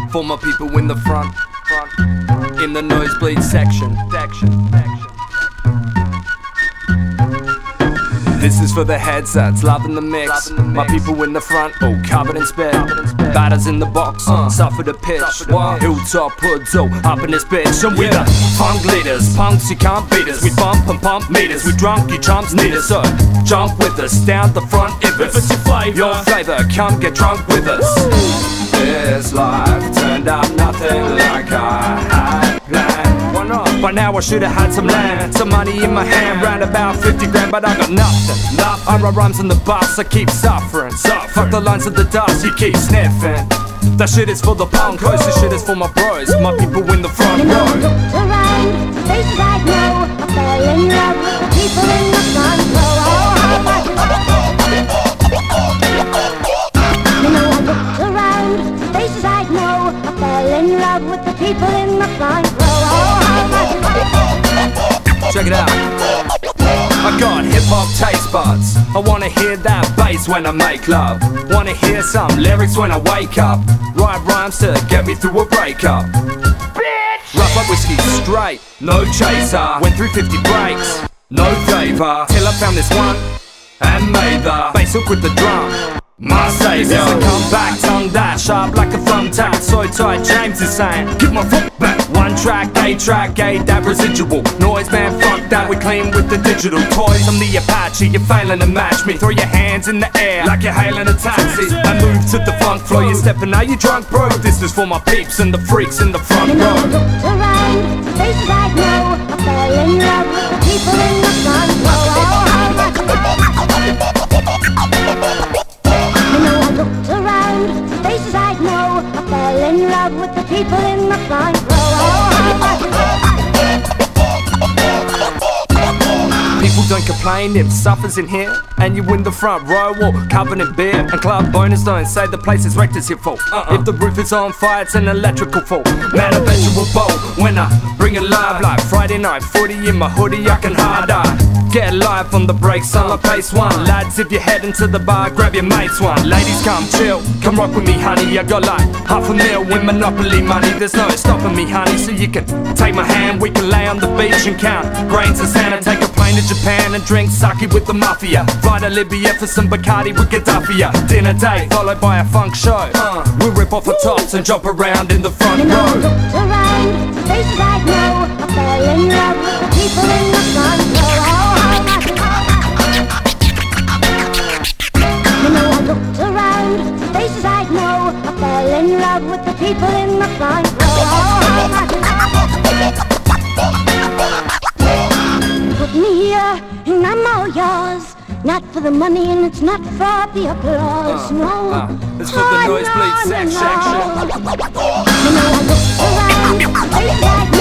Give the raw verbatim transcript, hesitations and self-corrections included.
For my people in the front, front, in the nosebleed section, section, section. This is for the headsets, loving the mix. Loving the mix. My people in the front, all covered in spit. Batters in the box, uh, suffer the pitch. What? Hilltop hoods, oh, up in this bitch. And we're yeah. the funk leaders, punks you can't beat us. We bump and pump meters, we drunk, you chumps need us. So jump with us, down the front if it's, if it's your flavor. Your flavor, come get drunk with us. Woo. This life turned out nothing like I had planned. Why not? By now I should've had some land, some money in my hand, round about fifty grand, but I got nothing. nothing. I write rhymes on the bus, I keep suffering. suffering. Fuck the lines of the dust, you keep sniffing. That shit is for the punkos, this shit is for my bros, my people in the front row. You know, I looked around, faces I know, I fell in love with the people in the front row. You know, I looked around, faces I know, I fell in love with the people in the front row. Check it out. I got hip-hop taste buds. I wanna hear that bass when I make love. Wanna hear some lyrics when I wake up. Write rhymes to get me through a breakup. Bitch! Rough up whiskey straight, no chaser. Went through fifty breaks, no favor. Till I found this one and made the bass hook with the drum. My savior. This is a comeback, tongue that sharp like a thumbtack. So tight, James is saying, give my foot back. One track, A track, A that residual noise, man, fuck that, we clean with the digital toys. I'm the Apache, you're failing to match me. Throw your hands in the air like you're hailing a taxi. I move to the funk flow, you're stepping out, you drunk bro. This is for my peeps and the freaks in the front row. You know, I looked around, faces I know, I fell in love with the people in the front row. You know, I looked around, faces I know, I fell in love with the people in the front row. People don't complain if suffers in here, and you in the front row or covered in beer. And club bonus don't say the place is wrecked, it's your fault. uh-uh. If the roof is on fire, it's an electrical fault. Man, I bet you will bolt when I bring it live. Like Friday night footy in my hoodie, I can hard eye. Get live on the break, summer pace one. Lads, if you're heading to the bar, grab your mates one. Ladies, come chill, come rock with me, honey. I got like half a mil with Monopoly money. There's no stopping me, honey, so you can take my hand. We can lay on the beach and count grains of sand. Take a plane to Japan and drink sake with the mafia. Fly to Libya for some Bacardi with Gaddafi. Dinner date followed by a funk show. uh, We'll rip off the tops and jump around in the front you know, row. I looked around, faces I know, I fell in love with the people in the front row. You know, I looked around, faces I know, I fell in love with the people in the front row. Put me here and I'm all yours. Not for the money and it's not for the applause, uh, no. uh, It's for the nosebleed no, no, section. no. You know, I looked around, faces I know.